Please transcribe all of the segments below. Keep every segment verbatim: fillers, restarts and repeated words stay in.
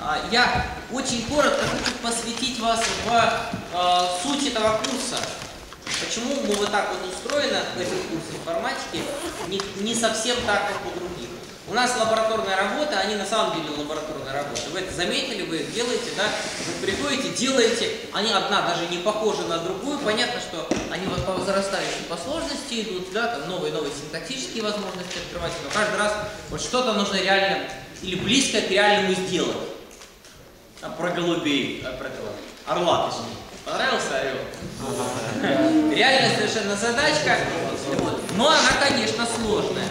Я очень коротко хочу посвятить вас в э, суть этого курса. Почему мы вот так вот устроены в этом курсе информатики, не, не совсем так, как у других. У нас лабораторная работа, они на самом деле лабораторная работа. Вы это заметили, вы их делаете, да? Вы приходите, делаете, они одна даже не похожа на другую. Понятно, что они вот по возрастающей по сложности идут, да, там новые-новые синтаксические возможности открывать. Но каждый раз вот что-то нужно реально или близко к реальному сделать. А про голубей, а про орла, точнее. Понравился орел? Ага. Реальная совершенно задачка, вот. Но она, конечно, сложная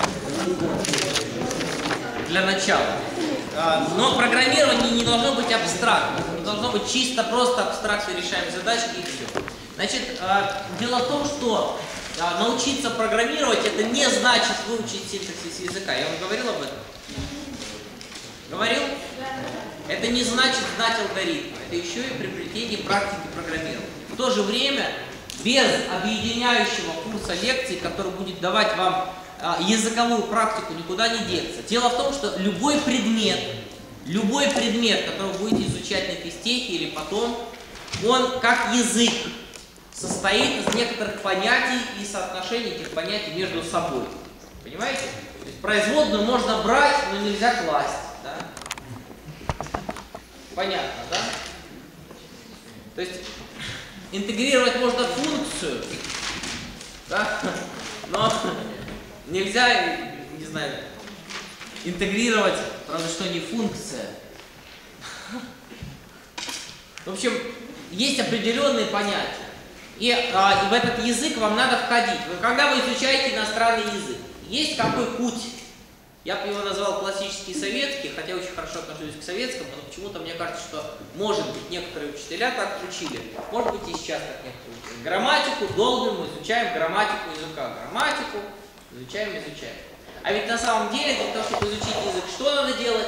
для начала. Но программирование не должно быть абстрактным, не должно быть чисто просто абстрактно решаем задачки и все. Значит, дело в том, что научиться программировать это не значит выучить синтаксис языка. Я вам говорил об этом? Говорил? Это не значит знать алгоритмы, это еще и приобретение практики программирования. В то же время, без объединяющего курса лекций, который будет давать вам а, языковую практику, никуда не деться. Дело в том, что любой предмет, любой предмет, который вы будете изучать на физтехе или потом, он как язык состоит из некоторых понятий и соотношений этих понятий между собой. Понимаете? То есть производную можно брать, но нельзя класть. Да? Понятно, да? То есть интегрировать можно функцию, да? Но нельзя, не знаю, интегрировать, правда, что не функция. В общем, есть определенные понятия. И, а, и в этот язык вам надо входить. Вы, когда вы изучаете иностранный язык, есть какой путь? Я бы его назвал классический советский, хотя очень хорошо отношусь к советскому, но почему-то мне кажется, что, может быть, некоторые учителя так учили, может быть, и сейчас так некоторые учили. Грамматику долбим, изучаем грамматику языка. Грамматику изучаем, изучаем. А ведь на самом деле, для того, чтобы изучить язык, что надо делать?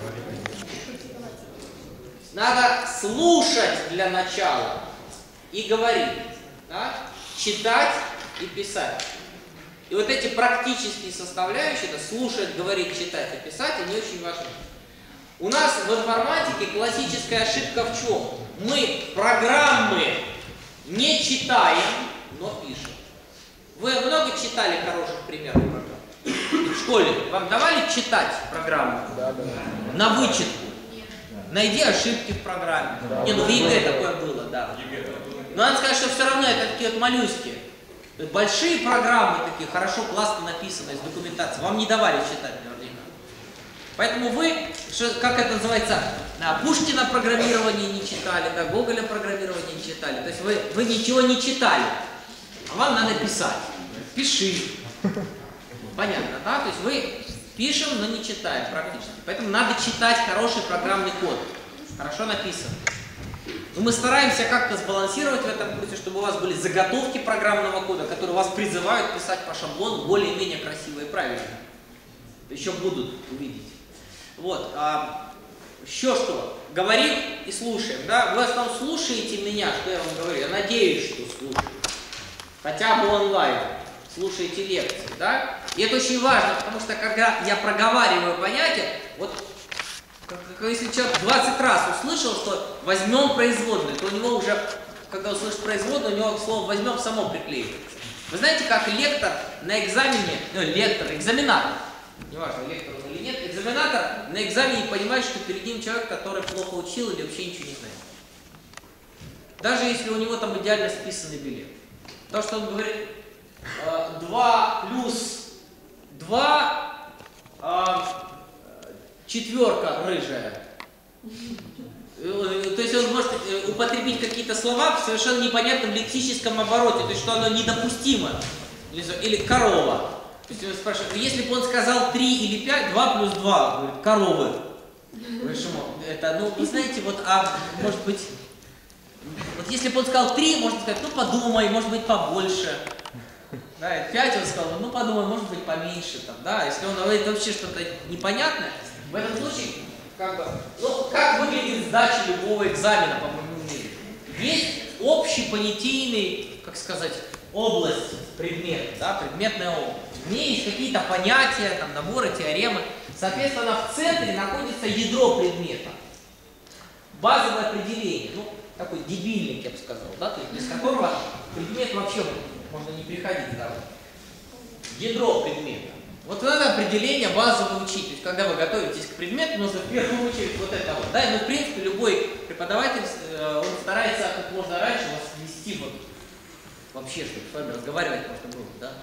Надо слушать для начала и говорить, да? Читать и писать. И вот эти практические составляющие, это слушать, говорить, читать и писать, они очень важны. У нас в информатике классическая ошибка в чем? Мы программы не читаем, но пишем. Вы много читали хороших примеров программ? В школе вам давали читать программу? Да, да. На вычетку? Найди ошибки в программе. Да, не, ну в ЕГЭ такое было, да. Но надо сказать, что все равно это такие вот моллюски. Большие программы такие, хорошо, классно написанные, с документацией, вам не давали читать наверняка. Поэтому вы, что, как это называется, Пушкина программирование не читали, да, Гоголя программирование не читали. То есть вы, вы ничего не читали, а вам надо писать. Пиши. Понятно, да? То есть вы пишем, но не читаем практически. Поэтому надо читать хороший программный код, хорошо написан. Но мы стараемся как-то сбалансировать в этом курсе, чтобы у вас были заготовки программного кода, которые вас призывают писать по шаблону более-менее красиво и правильно. Еще будут увидеть. Вот. А, еще что? Говорим и слушаем. Да? Вы в основном слушаете меня, что я вам говорю. Я надеюсь, что слушаете. Хотя бы онлайн. Слушаете лекции. Да? И это очень важно, потому что когда я проговариваю понятие, вот если человек двадцать раз услышал, что возьмем производную, то у него уже, когда услышит производную, у него слово возьмем само приклеивается. Вы знаете, как лектор на экзамене, ну, лектор, экзаменатор, неважно, лектор он или нет, экзаменатор на экзамене понимает, что перед ним человек, который плохо учил или вообще ничего не знает. Даже если у него там идеально списанный билет. То, что он говорит, два плюс два, четверка рыжая. То есть он может употребить какие-то слова в совершенно непонятном лексическом обороте, то есть что оно недопустимо. Или корова. То есть он спрашивает, если бы он сказал три или пять, два плюс два, говорит, коровы. Почему? Это, ну, вы знаете, вот, а может быть, вот если бы он сказал три, можно сказать, ну подумай, может быть побольше. Да, пять он сказал, ну подумай, может быть поменьше. Там, да, если он говорит вообще что-то непонятное, в этом случае, как бы, ну, как выглядит сдача любого экзамена, по моему мнению? Есть общий понятийный, как сказать, область предмета, да, предметная область. В ней есть какие-то понятия, там, наборы, теоремы. Соответственно, в центре находится ядро предмета. базовое определение, ну, такой дебильник, я бы сказал, да, то есть без которого предмет вообще можно не приходить, да. Ядро предмета. Вот надо определение базовое учить. То есть, когда вы готовитесь к предмету, нужно в первую очередь вот это вот. Да, и, ну, в принципе, любой преподаватель, он старается как можно раньше вас ввести вот вообще, чтобы с вами разговаривать можно было, да.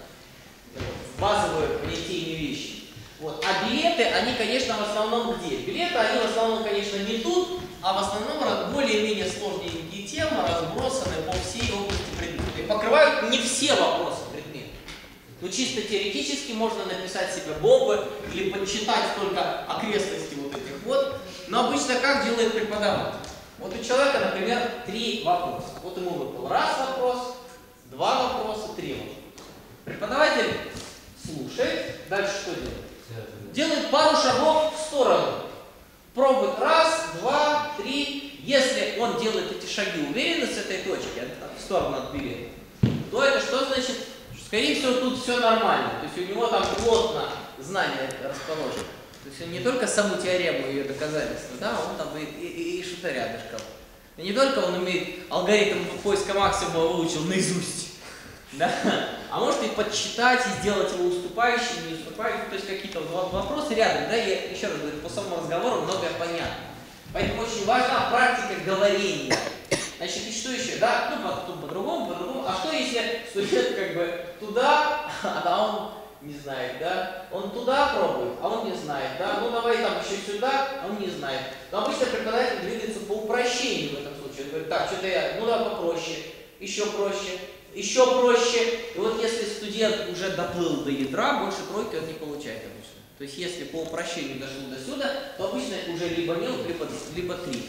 Базовые понятийные вещи. Вот. А билеты, они, конечно, в основном где? Билеты, они в основном, конечно, не тут, а в основном более-менее сложненькие темы, разбросаны по всей области предмета. И покрывают не все вопросы предмета. Ну, чисто теоретически можно написать себе бомбы или подсчитать только окрестности вот этих вот. Но обычно как делает преподаватель? Вот у человека, например, три вопроса. Вот ему выпал раз вопрос, два вопроса, три вопроса. Преподаватель слушает, дальше что делает? Делает пару шагов в сторону. Пробует раз, два, три. Если он делает эти шаги уверенно с этой точки, в сторону от билета, то это что значит? Скорее всего, тут все нормально. То есть у него там плотно знания расположено. То есть он не только саму теорему ее доказательства, да, он там и, и, и что-то рядышком. И не только он умеет алгоритм поиска максимума выучил наизусть, да, а может и подсчитать, и сделать его уступающим, не уступающим, то есть какие-то вопросы рядом, да, и еще раз говорю, по самому разговору многое понятно. Поэтому очень важна практика говорения. Значит, и что еще? Да, ну по-другому, по по-другому. А что если студент как бы туда, а он не знает, да? Он туда пробует, а он не знает, да? Ну давай там еще сюда, а он не знает. Но обычно преподаватель двигается по упрощению в этом случае. Он говорит, так, что-то я, ну да, попроще, еще проще, еще проще. И вот если студент уже доплыл до ядра, больше тройки он не получает обычно. То есть если по упрощению дошло до сюда, то обычно уже либо нил, либо, либо три.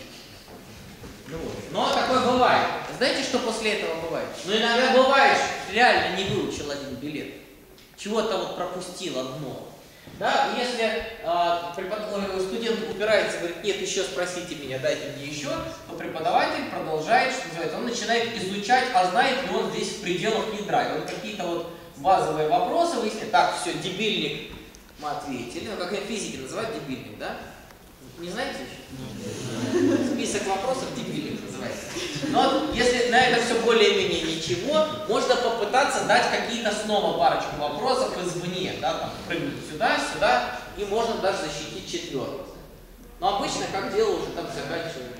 Ну, вот. Но такое бывает. Знаете, что после этого бывает? Ну, иногда бывает, что реально не выучил один билет. Чего-то вот пропустил одно. Да? И если э, студент упирается, говорит, нет, еще спросите меня, дайте мне еще, то преподаватель продолжает, что называется, он начинает изучать, а знает ли он здесь в пределах ядра. И он какие-то вот базовые вопросы выясняет. Так, все, дебильник, мы ответили. Ну, как физики называют дебильник, да? Не знаете еще? Список вопросов дебильник называется. Но если на это все более-менее ничего, можно попытаться дать какие-то снова парочку вопросов извне, да, там, прыгнуть сюда, сюда, и можно даже защитить четвертый. Но обычно, как дело, уже там заканчивают.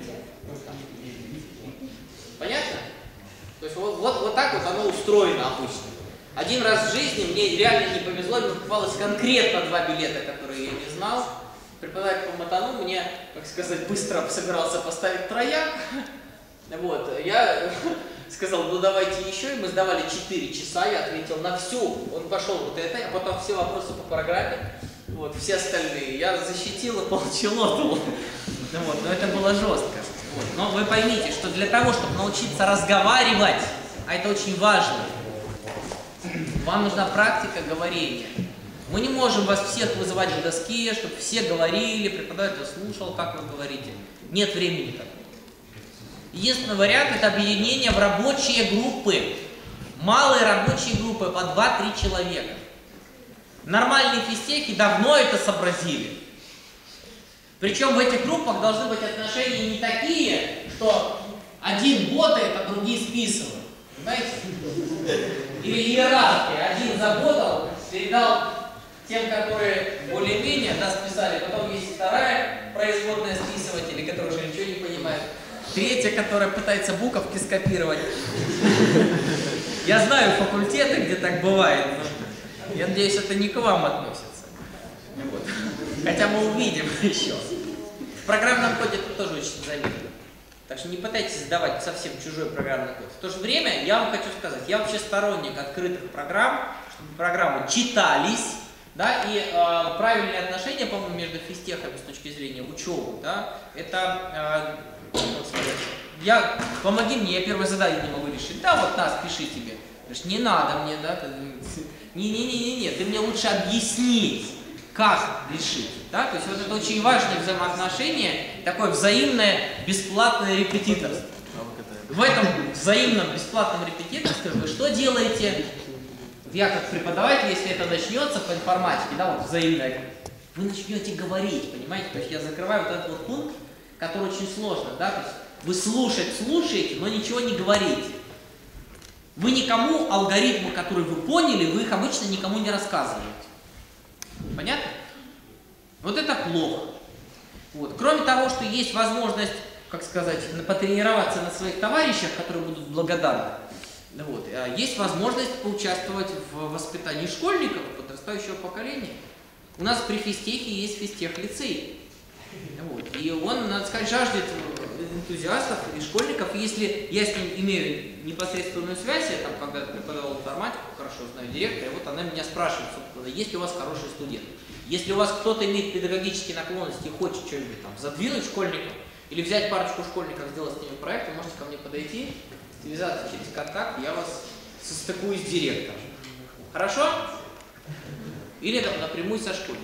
Понятно? То есть вот, вот, вот так вот оно устроено обычно. Один раз в жизни мне реально не повезло, мне попалось конкретно два билета, которые я не знал. Преподаватель по матану мне, как сказать, быстро собирался поставить трояк. Вот, я сказал, ну давайте еще, и мы сдавали четыре часа, я ответил на всю. Он пошел вот это, а потом все вопросы по программе, вот, все остальные. Я защитил и получил отдал. Вот, но это было жестко. Вот. Но вы поймите, что для того, чтобы научиться разговаривать, а это очень важно, вам нужна практика говорения. Мы не можем вас всех вызывать к доске, чтобы все говорили, преподаватель слушал, как вы говорите. Нет времени такого. Единственный вариант – это объединение в рабочие группы. Малые рабочие группы по два-три человека. Нормальные физтехи давно это сообразили. Причем в этих группах должны быть отношения не такие, что один ботает, а другие списывают. Понимаете? Или иерархия. Один заботал, передал тем, которые более-менее, да, списали. Потом есть вторая производная списыватели, которые уже ничего не понимают. Третья, которая пытается буковки скопировать. Я знаю факультеты, где так бывает, но я надеюсь, это не к вам относится. Вот. Хотя мы увидим еще. В программном коде это тоже очень заметно. Так что не пытайтесь сдавать совсем чужой программный код. В то же время я вам хочу сказать, я вообще сторонник открытых программ, чтобы программы читались, да, и э, правильные отношения, по-моему, между физтехами с точки зрения учебы, да, это, э, как сказать, я, помоги мне, я первое задание не могу решить, да, вот нас, пиши тебе. Говоришь, не надо мне, да, не-не-не-не, ты мне лучше объяснить, как решить, да, то есть вот это очень важное взаимоотношение, такое взаимное бесплатное репетиторство. В этом взаимном бесплатном репетиторстве вы что делаете? Я как преподаватель, если это начнется по информатике, да, вот взаимное, вы начнете говорить, понимаете? То есть я закрываю вот этот вот пункт, который очень сложно, да, то есть вы слушать слушаете, но ничего не говорите. Вы никому алгоритмы, которые вы поняли, вы их обычно никому не рассказываете. Понятно? Вот это плохо. Вот. Кроме того, что есть возможность, как сказать, потренироваться на своих товарищах, которые будут благодарны, вот, есть возможность поучаствовать в воспитании школьников, подрастающего поколения. У нас при физтехе есть физтех-лицей. Вот. И он, надо сказать, жаждет энтузиастов и школьников. Если я с ним имею непосредственную связь, я там когда-то преподавал информатику, хорошо знаю директора, и вот она меня спрашивает, собственно, есть ли у вас хороший студент. Если у вас кто-то имеет педагогические наклонности и хочет что-нибудь там задвинуть школьников, или взять парочку школьников, сделать с ними проект, вы можете ко мне подойти, связаться через контакт, я вас состыкую с директором. Хорошо? Или там, напрямую со школьником.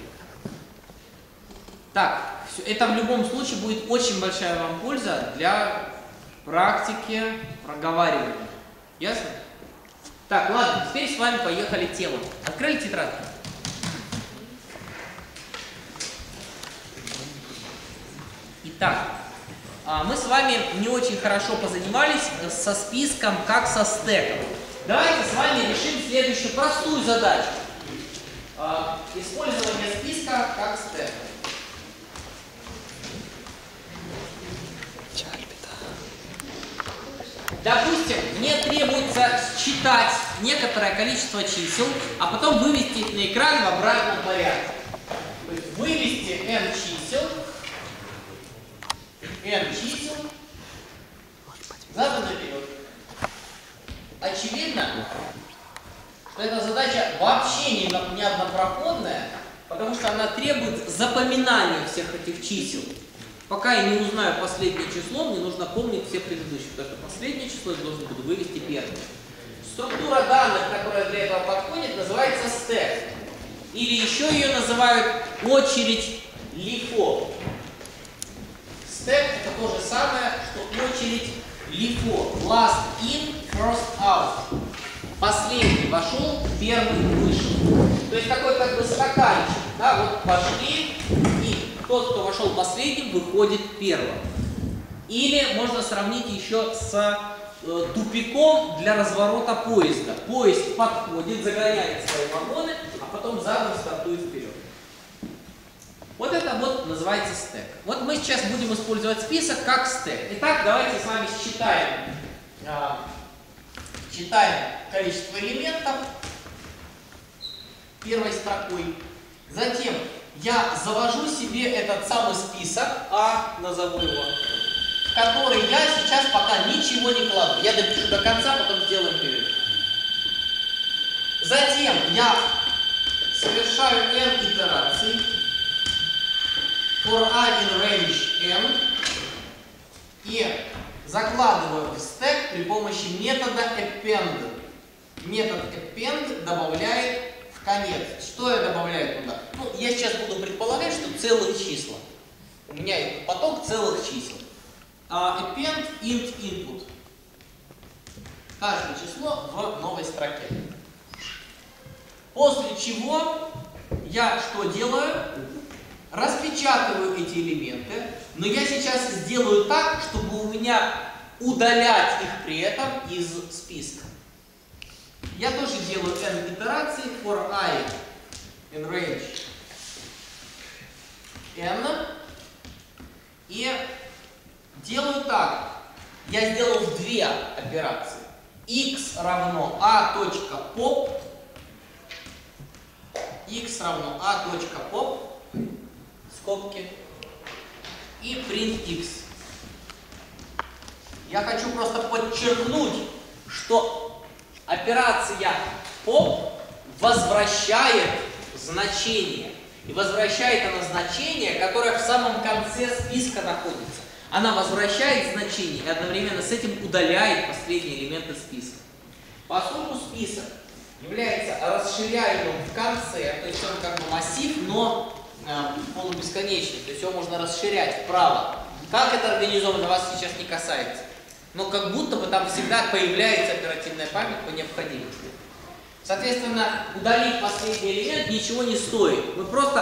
Так, это в любом случае будет очень большая вам польза для практики проговаривания. Ясно? Так, ладно, теперь с вами поехали тему. Открыли тетрадку? Итак, мы с вами не очень хорошо позанимались со списком, как со стеком. Давайте с вами решим следующую простую задачу. Использование списка как стека. Допустим, мне требуется считать некоторое количество чисел, а потом вывести их на экран в обратном порядке. То есть вывести n чисел, n чисел, задом наперед. Очевидно, что эта задача вообще не однопроходная, потому что она требует запоминания всех этих чисел. Пока я не узнаю последнее число, мне нужно помнить все предыдущие, потому что последнее число я должен буду вывести первым. Структура данных, которая для этого подходит, называется стек. Или еще ее называют очередь лифо. Стек — это то же самое, что очередь лифо. Last in, first out. Последний вошел, первый вышел. То есть такой как бы стаканчик. Да, вот пошли, и тот, кто вошел последним, выходит первым. Или можно сравнить еще с э, тупиком для разворота поезда. Поезд подходит, загоняет свои вагоны, а потом задом стартует вперед. Вот это вот называется стек. Вот мы сейчас будем использовать список как стек. Итак, давайте с вами считаем, э, считаем количество элементов первой строкой. Затем я завожу себе этот самый список, А назову его, в который я сейчас пока ничего не кладу. Я допишу до конца, потом сделаем перерыв. Затем я совершаю n итераций for i in range n и закладываю в стек при помощи метода append. Метод append добавляет в конец. Что я добавляю туда? Ну, я сейчас буду предполагать, что целых числа. У меня это поток целых чисел. А append int input. Каждое число в новой строке. После чего я что делаю? Распечатываю эти элементы, но я сейчас сделаю так, чтобы у меня удалять их при этом из списка. Я тоже делаю n итераций for i in range n и делаю так. Я сделал две операции. X равно a.pop, x равно a.pop, скобки, и print x. Я хочу просто подчеркнуть, что операция pop возвращает значение. И возвращает она значение, которое в самом конце списка находится. Она возвращает значение и одновременно с этим удаляет последние элементы списка. Поскольку список является расширяемым в конце, то есть он как бы массив, но э, полубесконечный, то есть его можно расширять вправо. Как это организовано, вас сейчас не касается. Но как будто бы там всегда появляется оперативная память по необходимости. Соответственно, удалить последний элемент ничего не стоит. Мы просто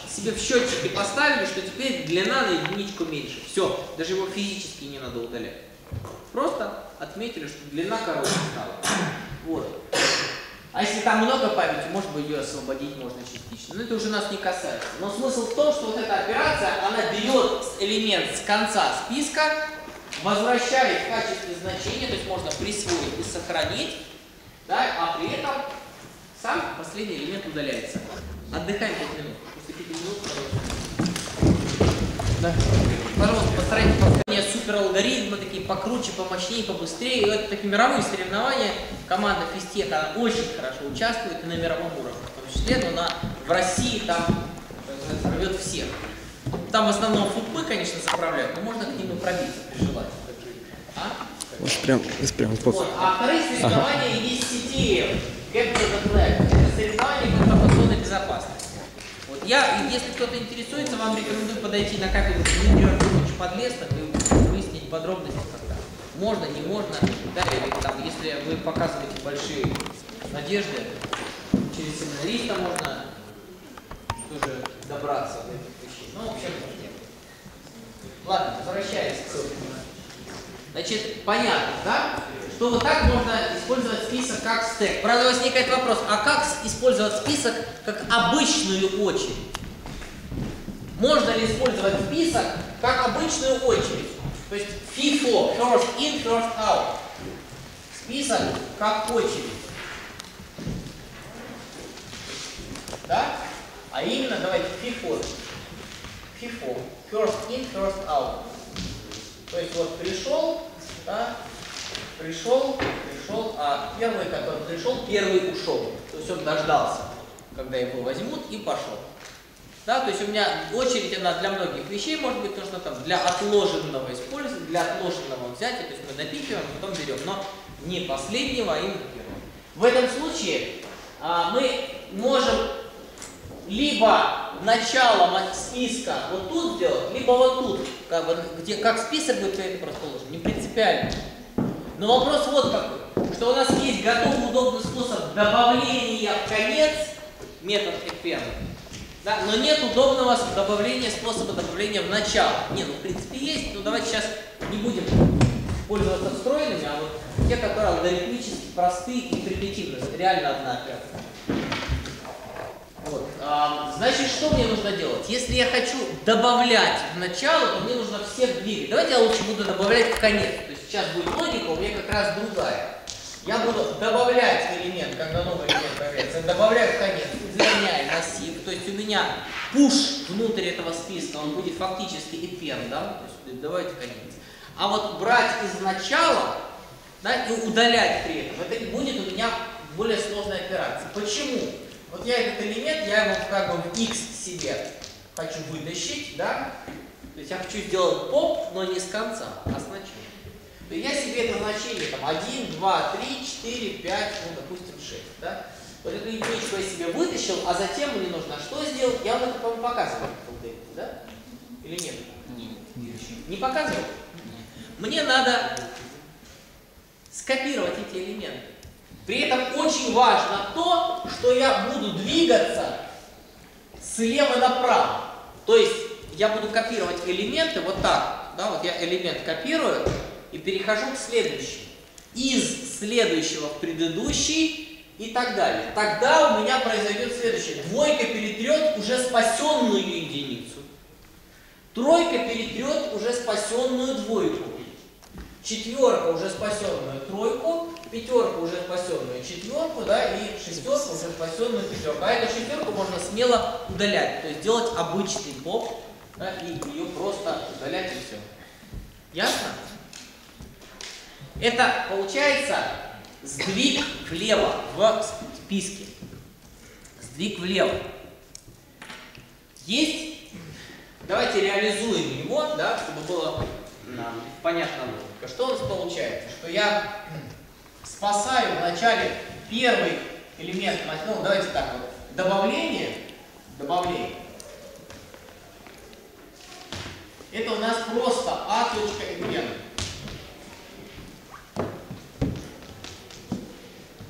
себе в счетчике поставили, что теперь длина на единичку меньше. Все, даже его физически не надо удалять. Просто отметили, что длина короче стала. Вот. А если там много памяти, может быть, ее освободить можно частично. Но это уже нас не касается. Но смысл в том, что вот эта операция, она берет элемент с конца списка, возвращает в качестве значения, то есть можно присвоить и сохранить, да, а при этом сам последний элемент удаляется. Отдыхаем пять минут. После пяти минут, пожалуйста. Да. Пожалуйста, постарайтесь повторять супералгоритмы, такие покруче, помощнее, побыстрее. И вот такие мировые соревнования. Команда Физтеха очень хорошо участвует и на мировом уровне, в том числе, но на, в России там рвет всех. Там в основном футбы, конечно, заправляют, но можно к ним и пробиться при желании. А? Вот прям, прям вот. А вторые соревнования ага. Есть сети Capture the Flag. Это соревнования по информационной безопасности. Вот. Я, если кто-то интересуется, вам рекомендую подойти на кафедру Дмитрия Артуровича Подлесных и выяснить подробности, когда можно, не можно. Да, или там, если вы показываете большие надежды, через семинариста можно тоже добраться до этих вещей. Ну, в общем, ладно, возвращаясь к ссылке. Значит, понятно, да? Что вот так можно использовать список как стэк. Правда, возникает вопрос, а как использовать список как обычную очередь? Можно ли использовать список как обычную очередь? То есть FIFO, first in, first out. Список как очередь. Да? А именно, давайте FIFO. FIFO, first in, first out. То есть вот пришел, да, пришел, пришел, а первый, который пришел, первый ушел. То есть он дождался, когда его возьмут, и пошел. Да, то есть у меня очередь, она для многих вещей может быть нужна там для отложенного использования, для отложенного взятия, то есть мы допихиваем, потом берем, но не последнего, а именно первого. В этом случае а, мы можем либо начало списка вот тут сделать, либо вот тут, как, бы, где, как список будет расположен, не принципиально. Но вопрос вот какой, что у нас есть готовый удобный способ добавления в конец, метод append, да, но нет удобного добавления, способа добавления в начало. Не, ну в принципе есть, но давайте сейчас не будем пользоваться встроенными, а вот те, которые алгоритмически простые и примитивные, реально одна операция. Вот. А, значит, что мне нужно делать? Если я хочу добавлять в начало, то мне нужно всех двигать. Давайте я лучше буду добавлять в конец. То есть сейчас будет логика у меня как раз другая. Я буду добавлять элемент, когда новый элемент появляется, добавляю в конец, изменяю массив. То есть у меня push внутрь этого списка, он будет фактически append, да? То есть давайте конец. А вот брать из начала, да, и удалять при этом, это будет у меня более сложная операция. Почему? Вот я этот элемент, я его как бы в x себе хочу вытащить, да? То есть я хочу сделать поп, но не с конца, а с начала. То есть я себе это значение там один, два, три, четыре, пять, ну допустим шесть, да? Вот эту единичку я себе вытащил, а затем мне нужно что сделать? Я вам это, по-моему, показывал, да? Или нет? Нет. Не показывал? Мне надо скопировать эти элементы. При этом очень важно то, что я буду двигаться слева направо. То есть я буду копировать элементы вот так. Да, вот я элемент копирую и перехожу к следующему. Из следующего в предыдущий и так далее. Тогда у меня произойдет следующее. Двойка перетрет уже спасенную единицу. Тройка перетрет уже спасенную двойку. Четверка уже спасенную тройку, пятерка уже спасенную четверку, да, и шестерка уже спасенную пятерку. А эту шестерку можно смело удалять, то есть делать обычный поп, да, и ее просто удалять и все. Ясно? Это получается сдвиг влево в списке. Сдвиг влево. Есть. Давайте реализуем его, да, чтобы было нам понятно логика. Что у нас получается? Что я спасаю в начале первый элемент, ну давайте так вот, добавление, добавление. Это у нас просто a.append.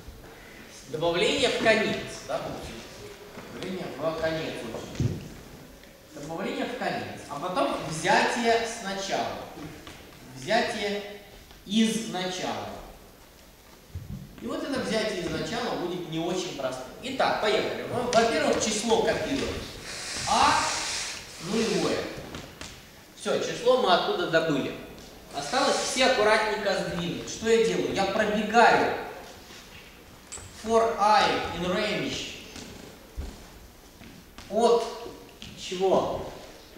Добавление в конец, да, добавление в конец. добавление в конец, а потом взятие сначала. Взятие из начала. И вот это взятие из начала будет не очень простым. Итак, поехали. Во-первых, число копируем. А нулевое. Все, число мы оттуда добыли. Осталось все аккуратненько сдвинуть. Что я делаю? Я пробегаю for I in range от чего?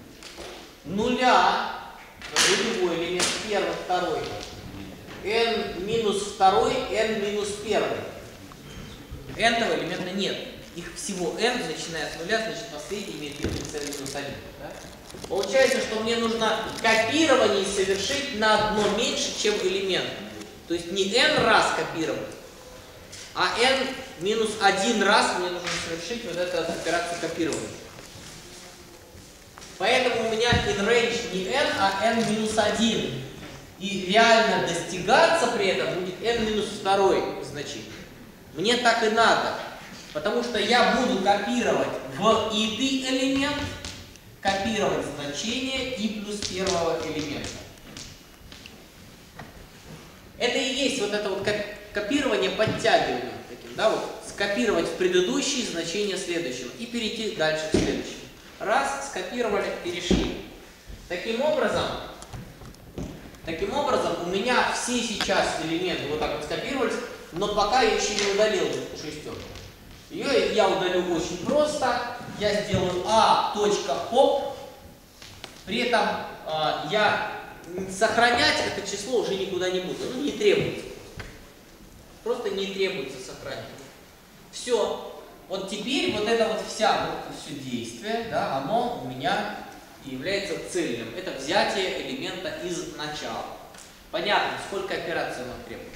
Нуля, нулевой элемент, первый, второй, n минус второй, n минус первый. N-того элемента нет. Их всего n, начиная с нуля, значит последний имеет индекс n минус один. Да? Получается, что мне нужно копирование совершить на одно меньше, чем элемент. То есть не n раз копировать, а n минус один раз мне нужно совершить вот эту операцию копирования. Поэтому у меня in range не n, а n минус один. И реально достигаться при этом будет n минус два значение. Мне так и надо. Потому что я буду копировать в id элемент, копировать значение и плюс первого элемента. Это и есть вот это вот копирование подтягиванием таким, да, вот скопировать в предыдущее значение следующего и перейти дальше к следующему. Раз, скопировали, перешли. Таким образом, таким образом у меня все сейчас элементы вот так вот скопировались, но пока я еще не удалил эту шестерку. Ее я удалю очень просто. Я сделаю a.pop. При этом э, я сохранять это число уже никуда не буду. Ну, не требуется. Просто не требуется сохранить. Все. Вот теперь вот это вот вся вот все действие, да, оно у меня является цельным. Это взятие элемента из начала. Понятно, сколько операций нам требует?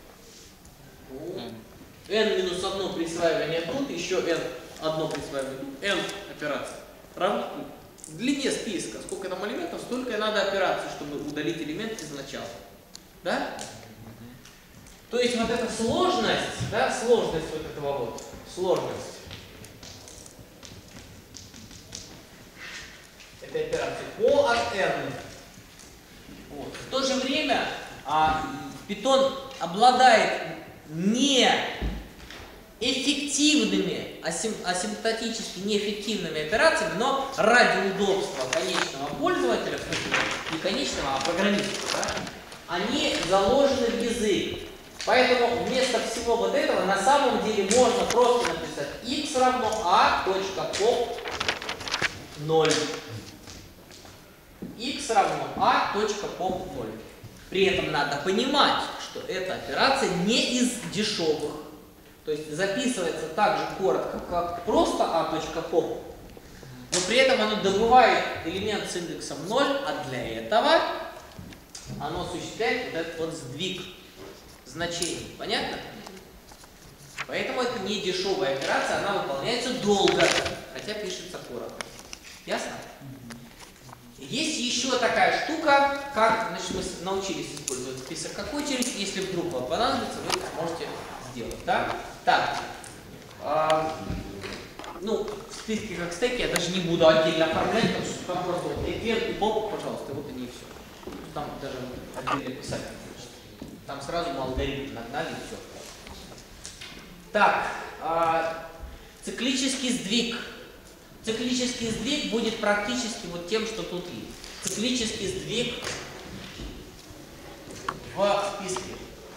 n минус одно присваивание тут, еще n одно присваивание тут, n операций равно в длине списка. Сколько там элементов, столько и надо операций, чтобы удалить элемент из начала. Да? То есть вот эта сложность, да, сложность вот этого вот, сложность этой операции O от n. Вот. В то же время а, Python обладает не эффективными, асим, асимптотически неэффективными операциями, но ради удобства конечного пользователя, в смысле не конечного, а программиста, да, они заложены в язык. Поэтому вместо всего вот этого на самом деле можно просто написать x равно a.pop ноль. x равно a.pop ноль. При этом надо понимать, что эта операция не из дешевых. То есть записывается так же коротко, как просто a.pop, но при этом оно добывает элемент с индексом ноль, а для этого оно осуществляет вот этот вот сдвиг значений. Понятно? Поэтому это не дешевая операция, она выполняется долго, хотя пишется коротко. Ясно? Есть еще такая штука, как, значит, мы научились использовать список как очередь. Если вдруг вам понадобится, вы это можете сделать. Да? Так. А, ну, в списке как стеки я даже не буду отдельно оформлять, потому что там просто вот эфир и поп, пожалуйста, вот они и все. Там даже отдельно писать. Там сразу мы алгоритм нагнали и все. Так. А, циклический сдвиг. Циклический сдвиг будет практически вот тем, что тут есть. Циклический сдвиг в списке.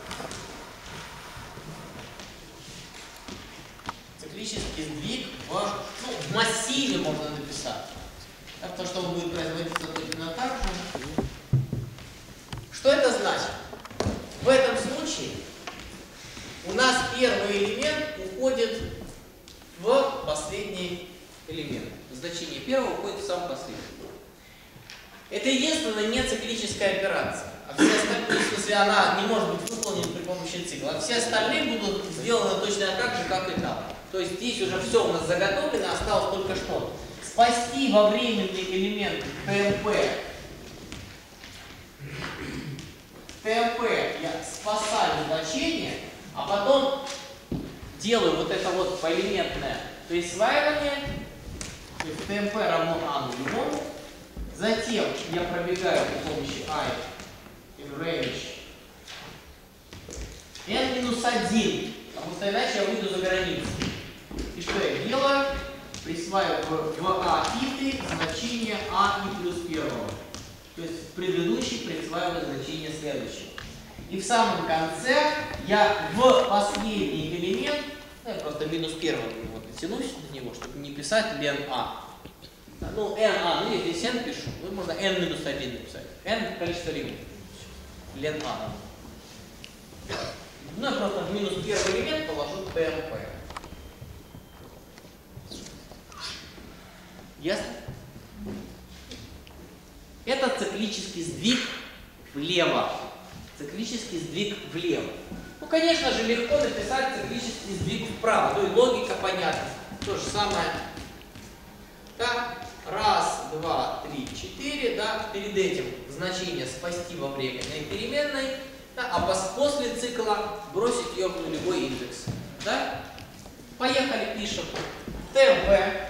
Циклический сдвиг в, ну, в массиве можно написать. Да, потому что он будет производиться именно так же. Что это значит? В этом случае у нас первый элемент уходит в последний элемент. Значение первого уходит в самый последний. Это единственная не циклическая операция. А все остальные, в смысле, она не может быть выполнена при помощи цикла. А все остальные будут сделаны точно так же, как и там. То есть здесь уже все у нас заготовлено, осталось только что спасти во временный элемент ТМП. ТМП я спасаю значение, а потом делаю вот это вот поэлементное присваивание. То есть tmp равно а нулевому. Затем я пробегаю при помощи i in range n минус один, потому что иначе я выйду за границу. И что я делаю? Присваиваю в, в а иты значение а и плюс первого. То есть в предыдущий присваиваю значение следующего. И в самом конце я в последний элемент, ну, я просто минус первого вот, натянусь на него, чтобы не писать ln а. Ну, n, а, ну, если n пишу, ну, можно n минус один написать. n количество римов. ln а. Ну, я просто в минус первый элемент положу tmp. Ясно? Это циклический сдвиг влево. Циклический сдвиг влево. Ну, конечно же, легко написать циклический сдвиг вправо. Ну и логика понятна. То же самое. Да? Раз, два, три, четыре. Да? Перед этим значение спасти во временной переменной. Да? А после цикла бросить ее в нулевой индекс. Да? Поехали, пишем. tmp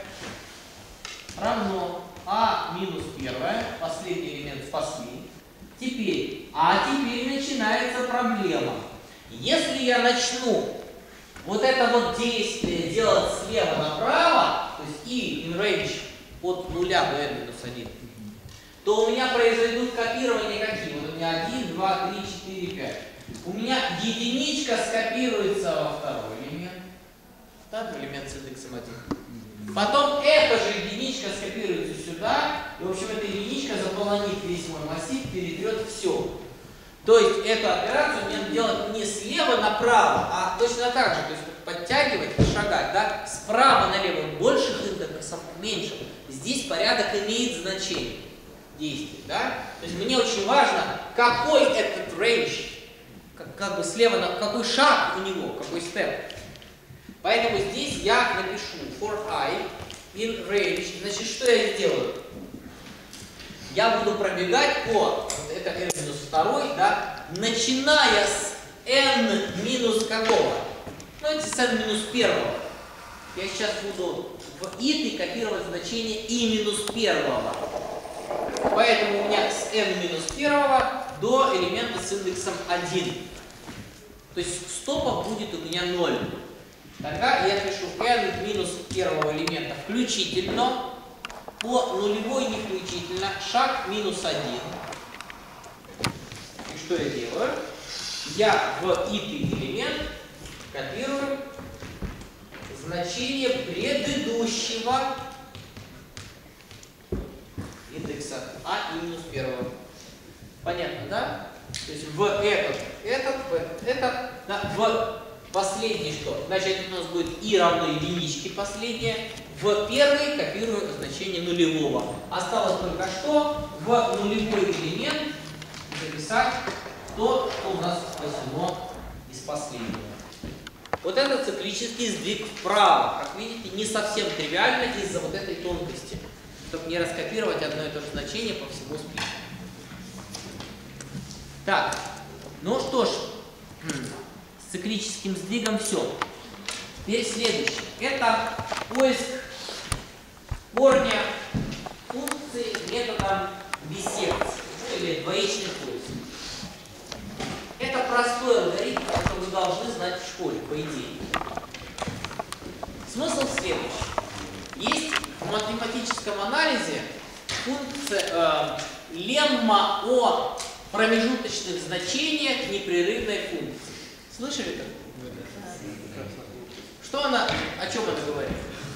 равно а минус первое, последний элемент спасли. Теперь, а теперь начинается проблема. Если я начну вот это вот действие делать слева направо, то есть и in range от нуля до n минус один, то у меня произойдут копирования какие? Вот у меня один, два, три, четыре, пять. У меня единичка скопируется во второй элемент. Так, элемент с индексом один. Потом эта же единичка скопируется сюда, и, в общем, эта единичка заполонит весь мой массив, перетрет все. То есть эту операцию мне надо делать не слева направо, а точно так же, то есть подтягивать, шагать, да, справа налево больших индексов, меньше. Здесь порядок имеет значение действий, да. То есть мне очень важно, какой этот range, как, как бы слева, на, какой шаг у него, какой степ. Поэтому здесь я напишу for I in range. Значит, что я сделаю? Я буду пробегать по, это n минус два, да, начиная с n минус какого? Ну, это с n минус один. Я сейчас буду в ит копировать значение и минус первого. Поэтому у меня с n минус один до элемента с индексом один. То есть стопов будет у меня ноль. Тогда я пишу n минус первого элемента включительно, по нулевой не включительно, шаг минус один. И что я делаю? Я в ит элемент копирую значение предыдущего индекса а и минус первого. Понятно, да? То есть в этот, этот, в этот, этот, да, в последний что? Значит, у нас будет и равно единичке последнее. В первый копирую значение нулевого. Осталось только что в нулевой элемент записать то, что у нас спасено из последнего. Вот это циклический сдвиг вправо. Как видите, не совсем тривиально из-за вот этой тонкости, чтобы не раскопировать одно и то же значение по всему списку. Так, ну что ж. С циклическим сдвигом все. Теперь следующее. Это поиск корня функции методом биссекции, ну, или двоичный поиск. Это простой алгоритм, который вы должны знать в школе, по идее. Смысл следующий. Есть в математическом анализе функция э, лемма о промежуточных значениях непрерывной функции. Слышали это? Что она, о чем она говорит?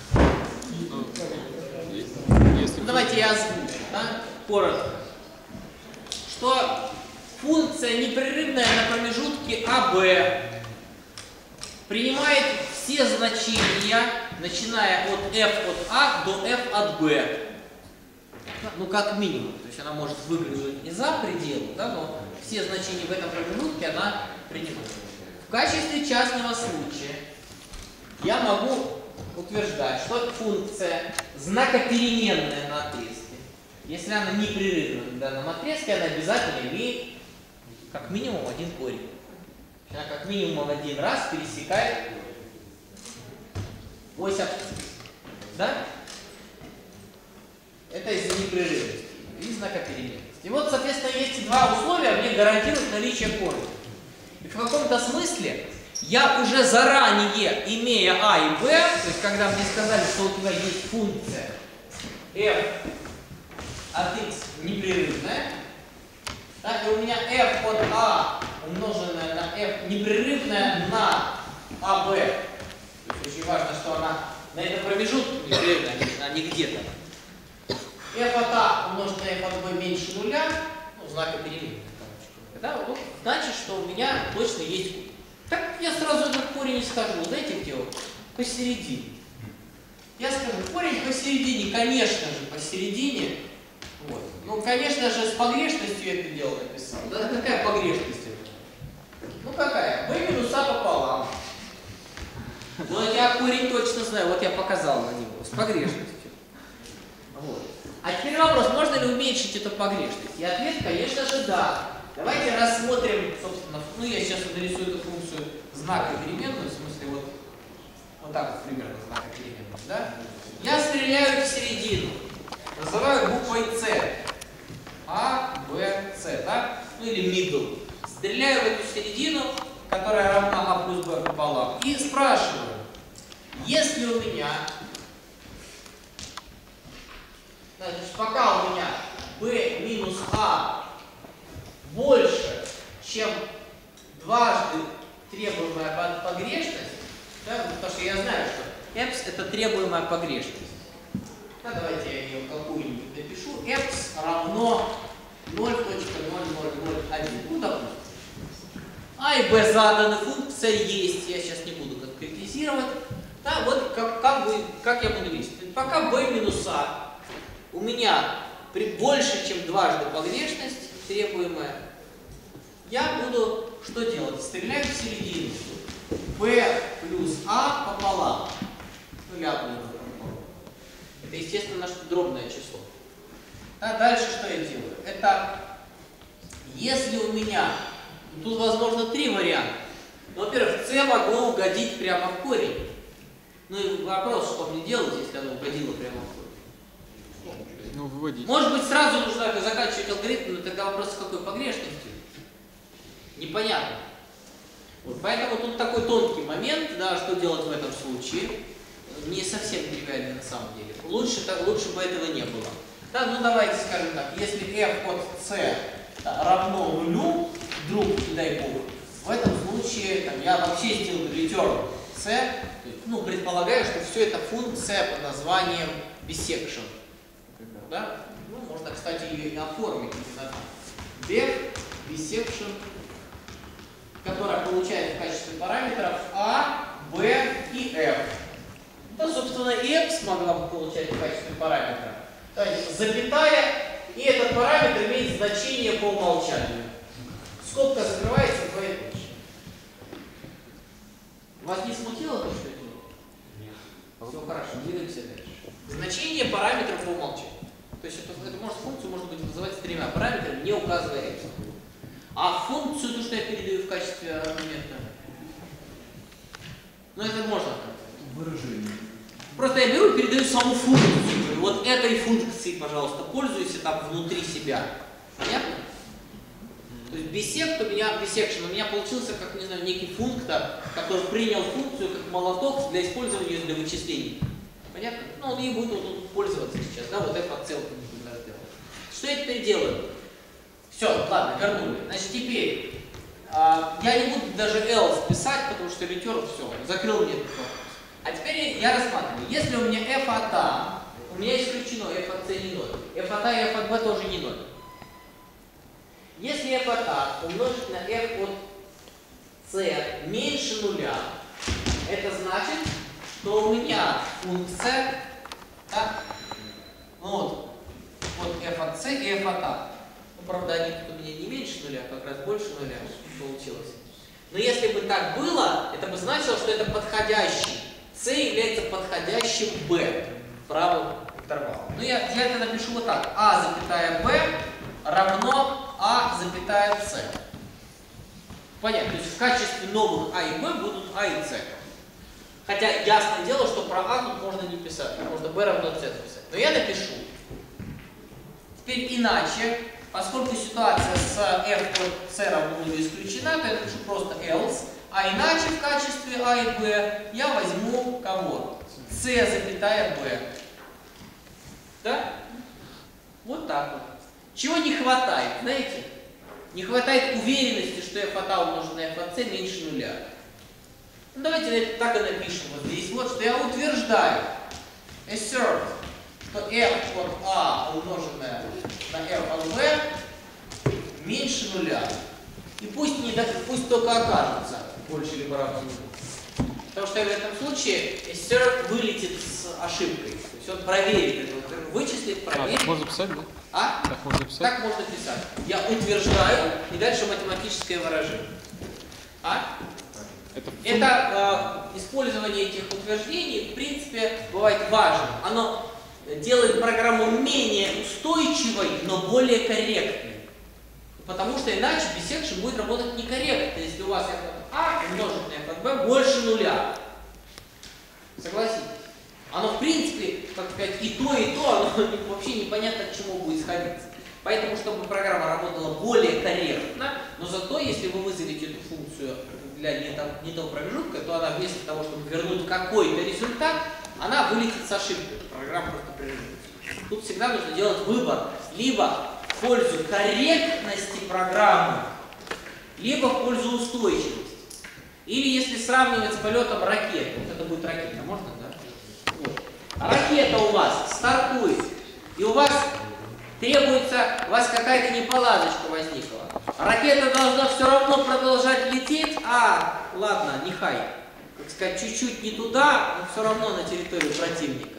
Ну, давайте я озвучу, да? Коротко. Что функция непрерывная на промежутке а бэ принимает все значения, начиная от f от а до f от b. Ну, как минимум. То есть она может выглядеть не за пределы, да, но все значения в этом промежутке она принимает. В качестве частного случая я могу утверждать, что функция знакопеременная на отрезке. Если она непрерывна на данном отрезке, она обязательно имеет как минимум один корень. Она как минимум один раз пересекает ось абсцисс. Да? Это из-за непрерывности и знака переменности. И вот, соответственно, есть два условия, мне гарантируют наличие корня. И в каком-то смысле я уже заранее, имея а и b, то есть когда мне сказали, что у тебя есть функция f от x непрерывная, так, и у меня f от a умноженная на f непрерывная на АБ. То есть очень важно, что она на этом промежутке непрерывная, а не где-то. f от a умножить на f от b меньше нуля, ну, знака переменной. Да, вот, значит, что у меня точно есть корень. Так я сразу этот корень и скажу. Знаете, где он? Посередине. Я скажу, корень посередине, конечно же, посередине. Вот. Ну, конечно же, с погрешностью я это дело написал. Да, какая погрешность это? Ну, какая? b минус a пополам. Ну, я корень точно знаю. Вот я показал на него. С погрешностью. Вот. А теперь вопрос, можно ли уменьшить эту погрешность? И ответ, конечно же, да. Давайте рассмотрим, собственно, ну, я сейчас нарисую эту функцию знака переменную, в смысле, вот, вот так вот примерно знака переменную, да? Я стреляю в середину. Называю буквой C. А, Б, С, да? Ну или middle. Стреляю в эту середину, которая равна А плюс Б пополам. И спрашиваю, если у меня, значит, пока у меня B минус А больше, чем дважды требуемая погрешность, да, потому что я знаю, что эпс это требуемая погрешность. Да, давайте я ее какую-нибудь напишу. Эпс равно ноль точка ноль ноль ноль один. Ну, допустим. А и b заданы, функция есть. Я сейчас не буду конкретизировать. Да, вот как, как, бы, как я буду видеть. Пока b минус а у меня при больше, чем дважды погрешность требуемая, я буду что делать? Стрелять в середину. b плюс а пополам. Ну, я буду. Это, естественно, наше дробное число. А дальше что я делаю? Это, если у меня, тут возможно три варианта. Ну, во-первых, c могло угодить прямо в корень. Ну и вопрос, что мне делать, если оно угодило прямо в корень? Ну, выводить. Может быть, сразу нужно заканчивать алгоритм, но тогда вопрос, с какой погрешностью? Непонятно. Вот, поэтому тут такой тонкий момент, да, что делать в этом случае. Не совсем тривиально на самом деле. Лучше, так, лучше бы этого не было. Да, ну давайте скажем так, если f от c равно нулю, вдруг, не дай бог, в этом случае там, я вообще сделаю return c, ну, предполагаю, что все это функция под названием bisection. Да? Ну, можно, кстати, ее и оформить именно так. def bisection, которая получает в качестве параметров a, b и f. Да, собственно, x могла бы получать в качестве параметра. То есть запятая, и этот параметр имеет значение по умолчанию. Скобка закрывается двоеточие. Вас не смутило то, что я делал? Нет. Все хорошо, двигаемся дальше. Значение параметра по умолчанию. То есть это, это может, функцию можно будет вызывать с тремя параметрами, не указывая x. А функцию, то, что я передаю в качестве аргумента, ну это можно как-то. Выражение. Просто я беру и передаю саму функцию. И вот этой функцией, пожалуйста, пользуйся там внутри себя. Понятно? То есть bisect у меня, bisection у меня получился, как, не знаю, некий функтор, который принял функцию как молоток для использования для вычислений. Понятно? Ну, он ей будет вот, вот, пользоваться сейчас, да, вот эта отсылка не будет сделать. Что я теперь делаю? Все, ладно, вернули. Значит, теперь а, я не буду даже else писать, потому что return все, закрыл мне этот вопрос. А теперь я рассматриваю. Если у меня f от a, у меня исключено f от c не ноль. F от a и f от b тоже не ноль. Если f от a умножить на f от c меньше нуля, это значит, что у меня функция, да, ну вот, вот f от c и f от a. Ну, правда, они тут у меня не меньше нуля, как раз больше нуля получилось. Но если бы так было, это бы значило, что это подходящий. c является подходящим b правым интервалом. Ну, я, я это напишу вот так. a запятая b равно a запятая c. Понятно. То есть в качестве новых a и b будут a и c. Хотя ясное дело, что про a тут можно не писать. Можно b равно c записать. Но я напишу Теперь иначе, поскольку ситуация с f от c равно нулю исключена, то я напишу просто else, а иначе в качестве a и b я возьму кого? c запятая b. Да? Вот так вот. Чего не хватает, знаете? Не хватает уверенности, что f от a умножить на f от c меньше нуля. Ну, давайте это так и напишем вот здесь. Вот что я утверждаю. Assert, что f от a умноженное на f от b меньше нуля. И пусть, не, пусть только окажется больше либо равно нулю. Потому что в этом случае assert вылетит с ошибкой. То есть он проверит это, вычислит, проверит. А, так можно писать, да? А? Так можно писать? Так можно писать. Я утверждаю, и дальше математическое выражение. А? Это, Это э, использование этих утверждений, в принципе, бывает важно. Оно делает программу менее устойчивой, но более корректной. Потому что иначе биссекшн будет работать некорректно, если у вас f от a умножить на f от b больше нуля. Согласитесь? Оно, в принципе, как сказать, и то, и то, оно вообще непонятно, к чему будет сходиться. Поэтому, чтобы программа работала более корректно, но зато, если вы вызовете эту функцию для не, там, не того промежутка, то она вместо того, чтобы вернуть какой-то результат, она вылетит с ошибкой. Программа просто прерывается. Тут всегда нужно делать выбор. Либо в пользу корректности программы, либо в пользу устойчивости. Или если сравнивать с полетом ракеты. Вот это будет ракета, можно, да? Вот. Ракета у вас стартует, и у вас требуется, у вас какая-то неполадочка возникла. Ракета должна все равно продолжать лететь, а, ладно, нехай, как сказать, чуть-чуть не туда, но все равно на территорию противника.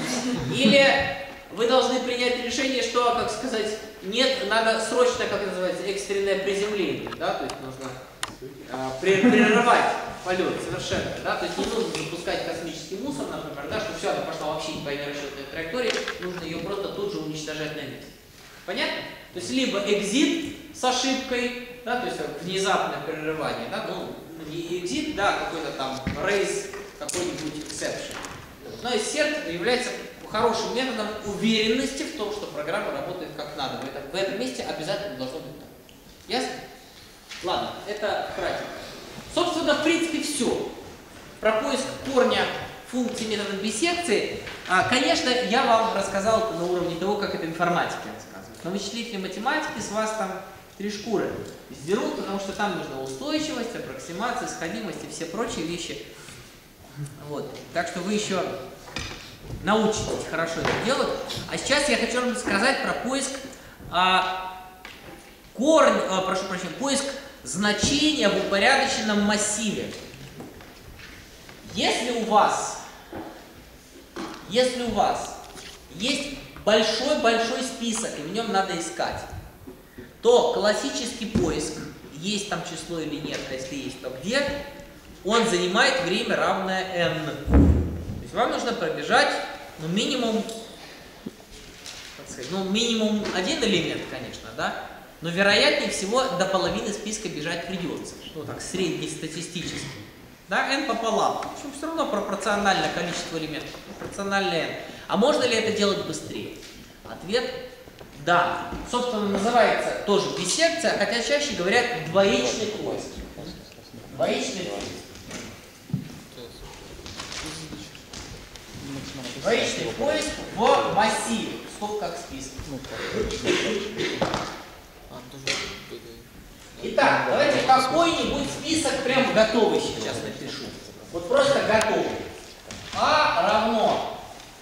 Или вы должны принять решение, что, как сказать, нет, надо срочно, как это называется, экстренное приземление, да, то есть нужно э, прерывать полет совершенно, да, то есть не нужно запускать космический мусор, например, да, что все, она пошла вообще не по нерасчетной траектории, нужно ее просто тут же уничтожать на месте. Понятно? То есть либо экзит с ошибкой, да, то есть внезапное прерывание, да, ну, не экзит, да, какой-то там raise, какой-нибудь exception. Но assert является хорошим методом уверенности в том, что программа работает как надо. В этом, в этом месте обязательно должно быть так. Ясно? Ладно, это кратенько. Собственно, в принципе, все. Про поиск корня функций методом биссекции, а, конечно, я вам рассказал на уровне того, как это информатики рассказывают. На вычислительной математике с вас там три шкуры сдерут, потому что там нужна устойчивость, аппроксимация, сходимость и все прочие вещи. Вот. Так что вы еще научитесь хорошо это делать. А сейчас я хочу вам сказать про поиск а, корень, а, прошу прощения, поиск значения в упорядоченном массиве. Если у вас, если у вас есть большой-большой список, и в нем надо искать, то классический поиск, есть там число или нет, а если есть, то где, он занимает время равное n. То есть вам нужно пробежать, ну, минимум, как сказать, ну, минимум один элемент, конечно, да, но вероятнее всего до половины списка бежать придется, ну, так, среднестатистически. Да, n пополам. В общем, все равно пропорционально количество элементов, пропорционально n. А можно ли это делать быстрее? Ответ – да. Собственно, называется тоже биссекция, хотя чаще говорят двоичный поиск. Двоичный поиск. Двоичный поиск в массиве, в скобках списка. Итак, давайте какой-нибудь список прям готовый сейчас напишу. Вот просто готовый. А равно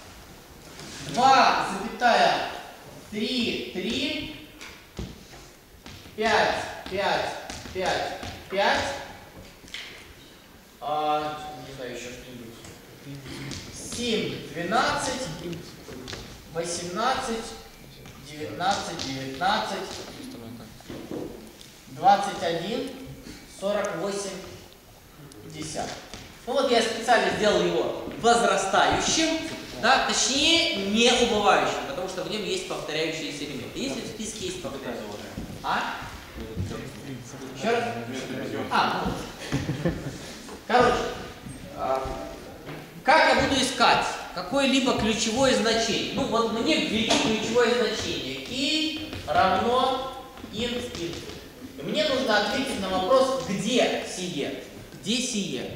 два, три, три, пять, пять, пять, пять, а, не знаю, еще что-нибудь, семь, двенадцать, восемнадцать, девятнадцать, девятнадцать, двадцать один, сорок восемь, пятьдесят. Ну вот я специально сделал его возрастающим, да, точнее не убывающим, потому что в нем есть повторяющиеся элементы. Если в списке есть повторяющиеся. А? Еще раз? А, ну. Короче, как я буду искать какое-либо ключевое значение? Ну вот мне ввели ключевое значение. И равно int int. И мне нужно ответить на вопрос, где сие? Где сие?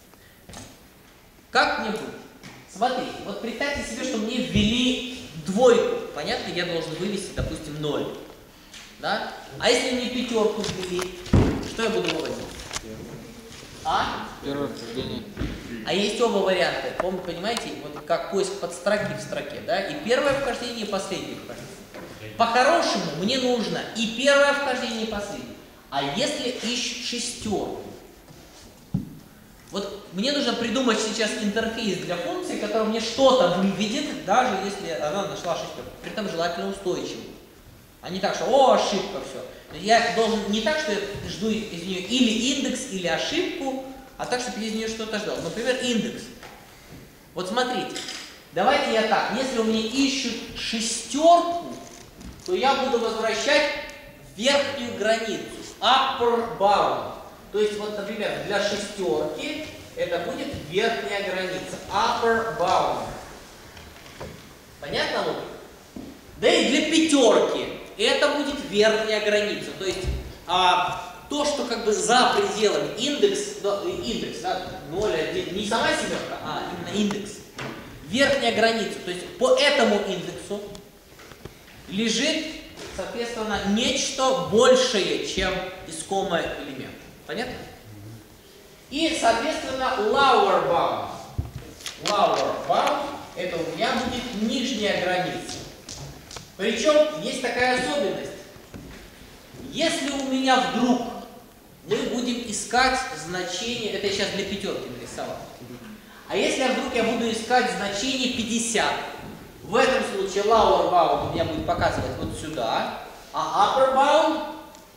Как мне быть? Смотрите, вот представьте себе, что мне ввели двойку. Понятно, я должен вывести, допустим, ноль. Да? А если мне пятерку ввели, что я буду выводить? А? Первое вхождение. А есть оба варианта. Помните, понимаете, вот как поиск подстроки в строке, да? И первое вхождение, и последнее вхождение. По-хорошему мне нужно и первое вхождение, и последнее. А если ищут шестерку? Вот мне нужно придумать сейчас интерфейс для функции, который мне что-то выведет, даже если она нашла шестерку. При этом желательно устойчиво. А не так, что о, ошибка, все. Я должен не так, что я жду из нее или индекс, или ошибку, а так, чтобы я из нее что-то ждал. Например, индекс. Вот смотрите, давайте я так, если у меня ищут шестерку, то я буду возвращать верхнюю границу, upper bound. То есть, вот, например, для шестерки это будет верхняя граница, upper bound. Понятно логика? Да и для пятерки это будет верхняя граница. То есть, а, то, что как бы за пределами индекс, да, индекс, да, ноль, один, не сама семерка, а именно индекс. Верхняя граница. То есть, по этому индексу лежит, соответственно, нечто большее, чем искомый элемент. Понятно? И, соответственно, lower bound. Lower bound это у меня будет нижняя граница. Причем есть такая особенность. Если у меня вдруг мы будем искать значение, это я сейчас для пятерки нарисовал. А если я вдруг я буду искать значение пятьдесят, в этом случае lower bound у меня будет показывать вот сюда, а upper bound,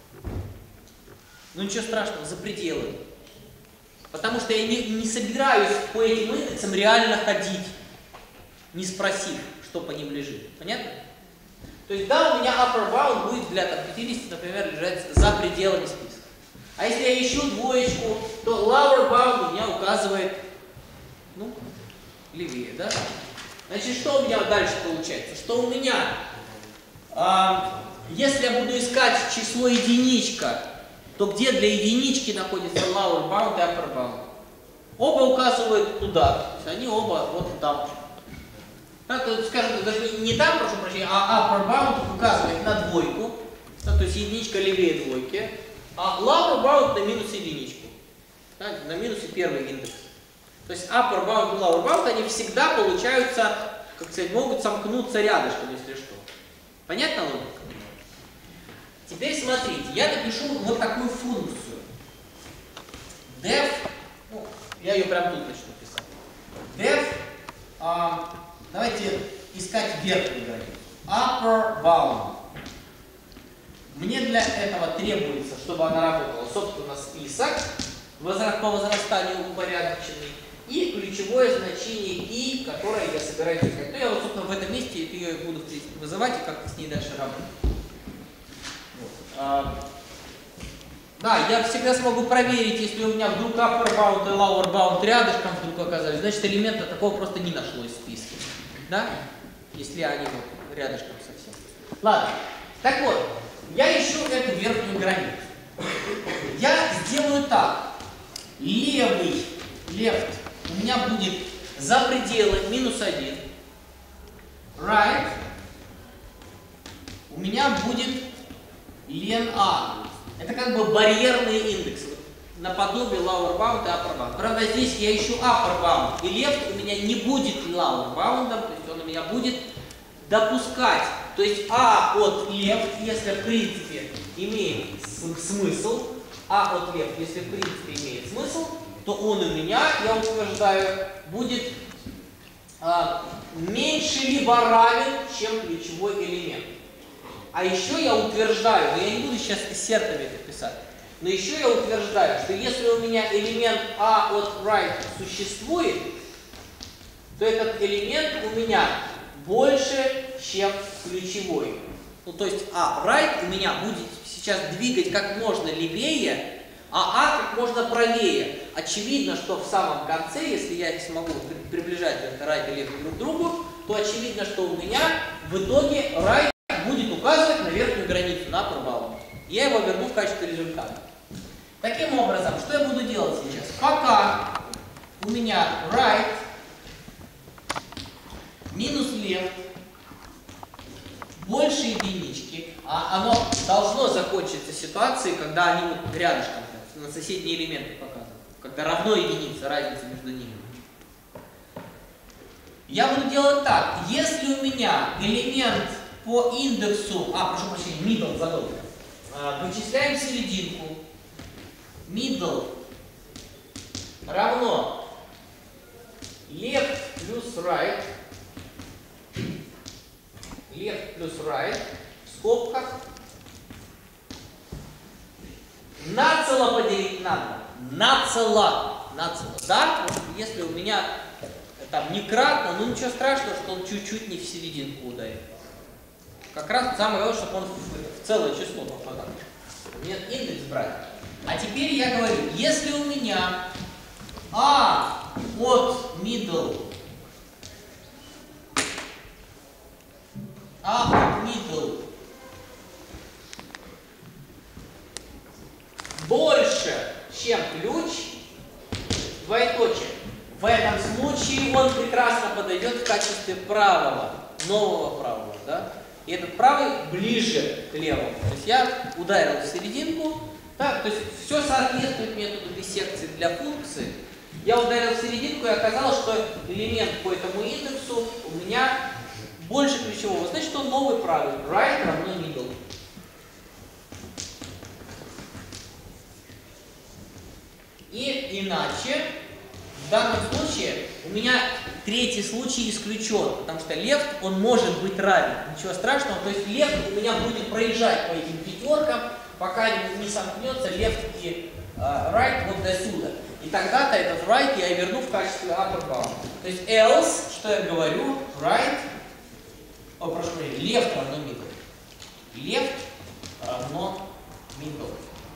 ну ничего страшного, за пределы. Потому что я не, не собираюсь по этим индексам реально ходить, не спросив, что по ним лежит. Понятно? То есть да, у меня upper bound будет для там, пятидесяти, например, лежать за пределами списка. А если я ищу двоечку, то lower bound у меня указывает, ну, левее, да? Значит, что у меня дальше получается? Что у меня, а, если я буду искать число единичка, то где для единички находится lower bound и upper bound? Оба указывают туда, то есть они оба вот там. А, то, скажем, даже не там, прошу прощения, а upper bound указывает на двойку, да, то есть единичка левее двойки, а lower bound на минус единичку, да, на минусе первый индекс. То есть upper bound и lower bound, они всегда получаются, как сказать, могут сомкнуться рядышком, если что. Понятно логика? Теперь смотрите, я напишу вот такую функцию. Def, ну, я ее прямо тут начну писать. Def, а, давайте искать верхнюю границу. Upper bound. Мне для этого требуется, чтобы она работала, собственно, список по возрастанию упорядоченный и ключевое значение i, которое я собираюсь искать. Ну, я вот, собственно, в этом месте ее буду вызывать и как-то с ней дальше работать. Вот. А, да, я всегда смогу проверить, если у меня вдруг upper bound и lower bound рядышком вдруг оказались, значит, элемента такого просто не нашлось в списке. Да? Если они вот рядышком совсем. Ладно. Так вот, я ищу эту верхнюю границу. Я сделаю так. Левый, left, у меня будет за пределы минус один. Right, у меня будет len a. Это как бы барьерные индексы. Наподобие lower bound и upper bound. Правда, здесь я ищу upper bound. И left у меня не будет lower bound, то есть он у меня будет допускать. То есть а от left, если в принципе имеет смысл, а от left, если в принципе имеет смысл, то он у меня, я утверждаю, будет а, меньше либо равен, чем ключевой элемент. А еще я утверждаю, но я не буду сейчас сертами это писать, но еще я утверждаю, что если у меня элемент а от right существует, то этот элемент у меня больше, чем ключевой. Ну, то есть а right у меня будет сейчас двигать как можно левее, а а как можно правее. Очевидно, что в самом конце, если я их смогу приближать right и left друг к другу, то очевидно, что у меня в итоге right будет указывать на верхнюю границу. Я его верну в качестве результата. Таким образом, что я буду делать сейчас? Пока у меня right минус left больше единички, а оно должно закончиться ситуацией, когда они вот рядышком, на соседние элементы показывают, когда равно единице, разница между ними. Я буду делать так. Если у меня элемент по индексу, а, прошу прощения, middle забыл, вычисляем серединку, middle равно left плюс right, left плюс right в скобках нацело поделить на два. Нацело. Нацело. Да? Если у меня там не кратно, ну ничего страшного, что он чуть-чуть не в серединку ударит. Как раз самое главное, чтобы он в целое число попадал. Нет, индекс брать. А теперь я говорю, если у меня А от middle, А от middle больше, чем ключ, двоеточие, в этом случае он прекрасно подойдет в качестве правого, нового правого, да? И этот правый ближе к левому. То есть я ударил в серединку, так, то есть все соответствует методу диссекции для функции. Я ударил в серединку, и оказалось, что элемент по этому индексу у меня больше ключевого. Значит, он новый правый. Right равно middle. И иначе, в данном случае, у меня третий случай исключен, потому что left, он может быть равен. Ничего страшного, то есть left у меня будет проезжать по этим пятеркам, пока не сомкнется left и uh, right вот до сюда. И тогда-то этот right я верну в качестве upper bound. То есть else, что я говорю, right, о, прошу прощения, left равно middle. Left равно middle.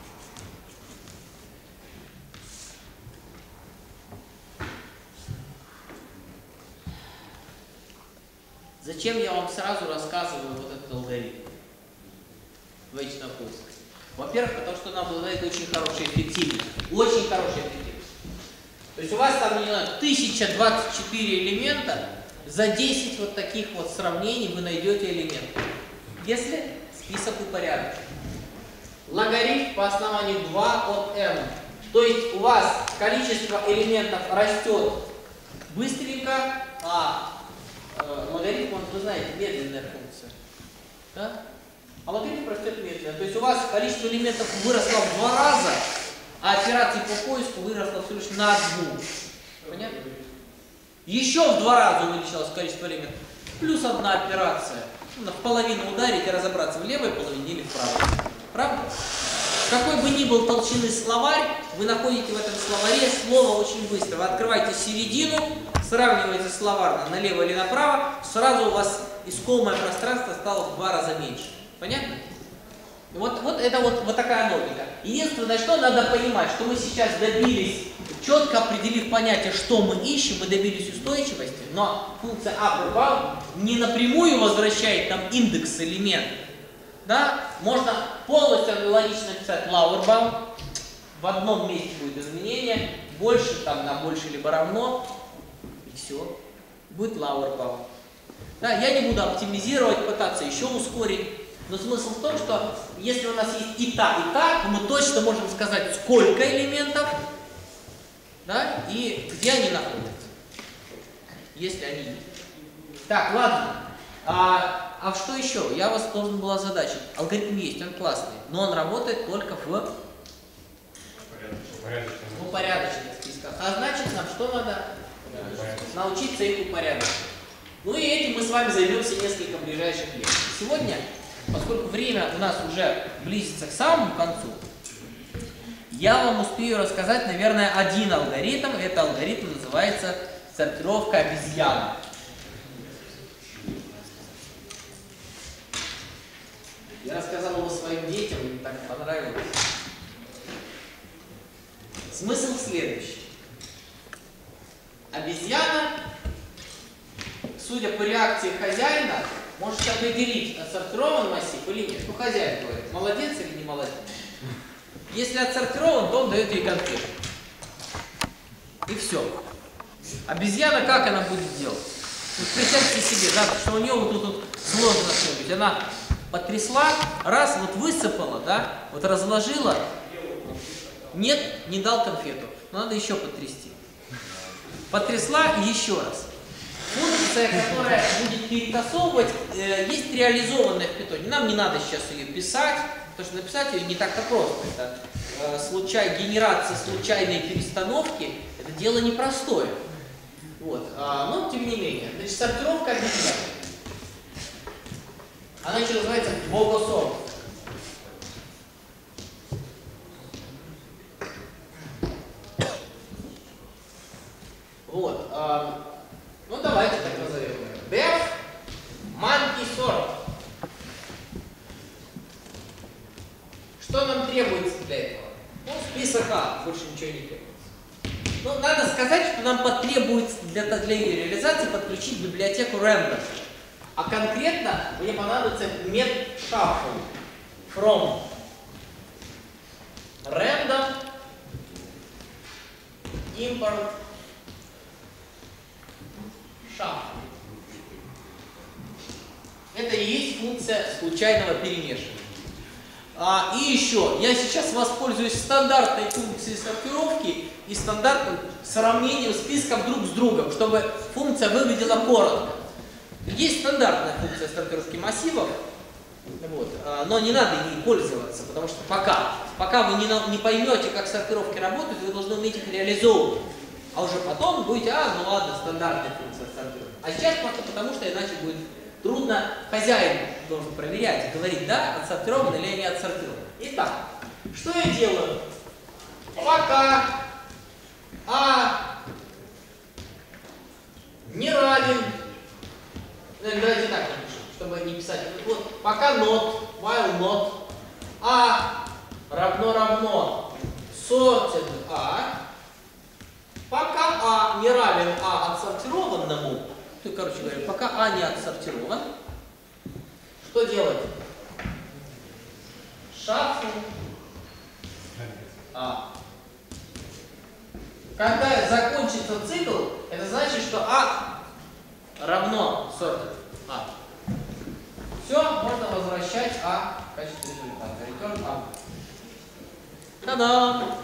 Зачем я вам сразу рассказываю вот этот алгоритм двоичного поиска? Во-первых, потому что он обладает очень хорошей эффективностью. Очень хорошей эффективностью. То есть у вас там, не знаю, тысяча двадцать четыре элемента, за десять вот таких вот сравнений вы найдете элементы. Если список упорядочен. Логарифм по основанию два от n. То есть у вас количество элементов растет быстренько, а логарифм, он, вы знаете, медленная функция. Да? А логарифм растет медленно. То есть у вас количество элементов выросло в два раза, а операций по поиску выросло всего лишь на одну. Понятно? Еще в два раза увеличилось количество элементов. Плюс одна операция. Ну, в половину ударить и разобраться, в левой половине или в правой. Правда? Какой бы ни был толщины словарь, вы находите в этом словаре слово очень быстро. Вы открываете середину, сравниваете словарно налево или направо, сразу у вас искомое пространство стало в два раза меньше. Понятно? Вот, вот это вот, вот такая логика. Единственное, что надо понимать, что мы сейчас добились, четко определив понятие, что мы ищем, мы добились устойчивости, но функция upper bound не напрямую возвращает нам индекс элемента. Да? Можно полностью аналогично написать lower bound. В одном месте будет изменение, больше там на больше либо равно, и все. Будет lower bound. Да, я не буду оптимизировать, пытаться еще ускорить. Но смысл в том, что если у нас есть и так, и так, то мы точно можем сказать, сколько элементов, да, и где они находятся, если они есть. Так, ладно. А, а что еще? Я вас должен был озадачить. Алгоритм есть, он классный, но он работает только в в упорядоченных списках. А значит, нам что надо? Научиться их упорядочить. Ну и этим мы с вами займемся несколько ближайших лет. Сегодня, поскольку время у нас уже близится к самому концу, я вам успею рассказать, наверное, один алгоритм. Это алгоритм называется сортировка обезьяны. Я рассказал его своим детям, им так понравилось. Смысл следующий. Обезьяна, судя по реакции хозяина, можете определить, отсортирован массив или нет. Ну, хозяин говорит, молодец или не молодец. Если отсортирован, то он дает ей конфету. И все. Обезьяна, как она будет делать? Вот представьте себе, да, что у нее вот тут вот сложно что-нибудь. Она потрясла, раз, вот высыпала, да, вот разложила. Нет, не дал конфету. Надо еще потрясти. Потрясла и еще раз. Функция, которая будет перетасовывать, э, есть реализованная в питоне. Нам не надо сейчас ее писать, потому что написать ее не так-то просто. Это э, случай, генерация случайной перестановки, это дело непростое. Вот. А, но тем не менее. Значит, сортировка обезьян. Она еще называется богосорт. Вот. А, ну давайте так назовем. Deaf Monkey Sort. Что нам требуется для этого? Ну, список А, больше ничего не требуется. Ну, надо сказать, что нам потребуется для, для ее реализации подключить библиотеку random. А конкретно мне понадобится метод shuffle from random import shuffle. Это и есть функция случайного перемешивания. А, и еще, я сейчас воспользуюсь стандартной функцией сортировки и стандартным сравнением списков друг с другом, чтобы функция выглядела коротко. Есть стандартная функция сортировки массивов, вот, а, но не надо ей пользоваться, потому что пока, пока вы не, не поймете, как сортировки работают, вы должны уметь их реализовывать. А уже потом будете, а, ну ладно, стандартная функция сортировки. А сейчас просто потому, что иначе будет трудно, хозяин должен проверять, говорить, да, отсортирован или не отсортирован. Итак, что я делаю? Пока А не равен, давайте так напишем, чтобы не писать. Вот, пока not, while not, А равно равно sorted А, пока А не равен А отсортированному, то, короче говоря, пока А не отсортирован, что делать? Shuffle А. Когда закончится цикл, это значит, что А равно sorted А. Все, можно возвращать А в качестве результата. Return А. Та-дам!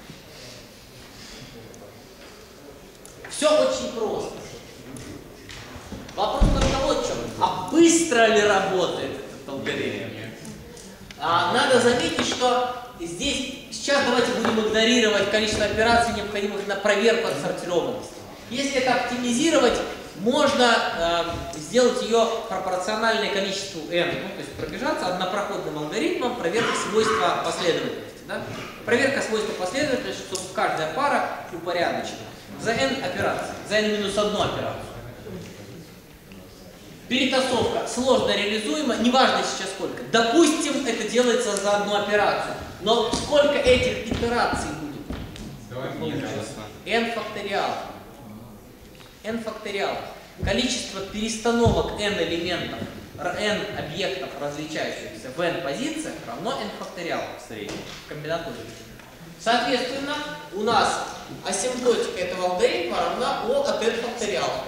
Все очень просто. Вопрос только вот в чем. А быстро ли работает этот алгоритм? А, надо заметить, что здесь, сейчас давайте будем игнорировать количество операций, необходимых на проверку отсортированности. Если это оптимизировать, можно э, сделать ее пропорциональное количеству n. Ну, то есть пробежаться однопроходным алгоритмом проверки свойства последовательности. Да? Проверка свойства последовательности, чтобы каждая пара упорядочена за n операций, за n минус одну операцию. Перетасовка сложно реализуема, неважно сейчас сколько. Допустим, это делается за одну операцию. Но сколько этих итераций будет? n факториал. n факториал. Количество перестановок n элементов, n объектов, различающихся в n позициях, равно n факториал в среднем, в комбинаторике. Соответственно, у нас асимптотика этого алгоритма равна O от n факториала.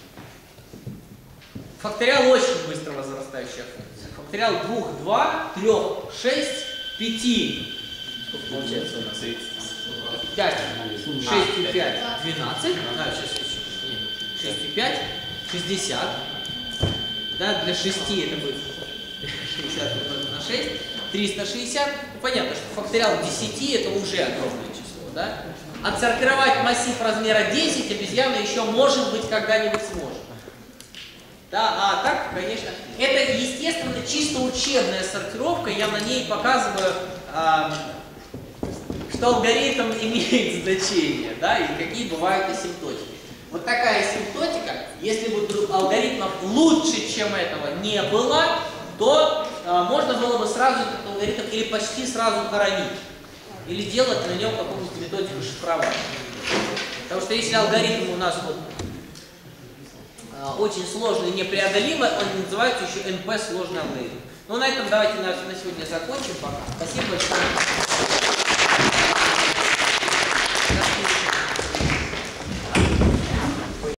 Факториал очень быстро возрастающая функция. Факториал два, два, три, шесть, пять. Сколько получается у нас? пять, шесть и пять, двенадцать. А, сейчас еще. шесть и пять, шестьдесят. Да, для шести это будет шестьдесят на шесть, триста шестьдесят. Ну, понятно, что факториал десять это уже огромное число. Да? Отсортировать массив размера десять обезьяна еще, может быть, когда-нибудь сможет. Да, а так, конечно, это, естественно, чисто учебная сортировка. Я на ней показываю, э, что алгоритм имеет значение, да, и какие бывают асимптотики. Вот такая асимптотика, если бы алгоритмов лучше, чем этого, не было, то э, можно было бы сразу этот алгоритм или почти сразу хоронить, или делать на нем какую-нибудь методику шифрования. Потому что если алгоритм у нас вот очень сложный, непреодолимый, он называется еще эн пэ сложный алгоритм. Ну, на этом давайте на, на сегодня закончим пока. Спасибо большое.